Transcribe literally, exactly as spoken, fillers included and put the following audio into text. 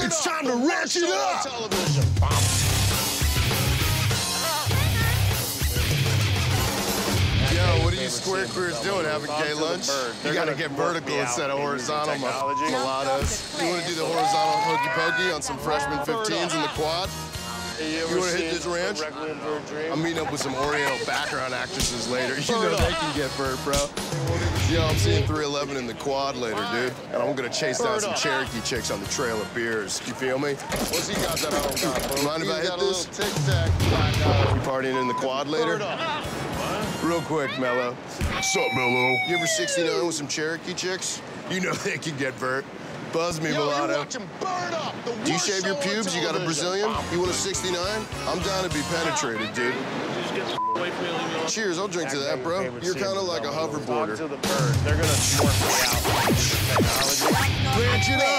It's time to ratchet up! Television. Yo, what are you square queers doing? Having gay lunch? You gotta get vertical instead of horizontal, mulattoes. You wanna do the horizontal hokey pokey on some freshman fifteens in the quad? You wanna hit this ranch? I'm meeting up with some Oriental background actresses later. You know they can get vert, bro. Yo, I'm seeing three eleven in the quad later, dude. And I'm gonna chase down some Cherokee chicks on the trail of beers. You feel me? What's he got that I don't got, bro? Mind if I hit this? Tic Tac. You partying in the quad later? Real quick, Mello. What's up, Mello? You ever sixty-nine with some Cherokee chicks? You know they can get vert. Buzz me, Yo, mulatto. you're watching Bird Up, the Do you worst shave your show on pubes? You got a Brazilian? television. You want a sixty-nine? I'm down to be penetrated, dude. Just get the away from me, leave me alone. Cheers, I'll drink to that, bro. You're kind of like a Talk hoverboarder. to the bird. They're gonna morph me out. Technology. Branch it up!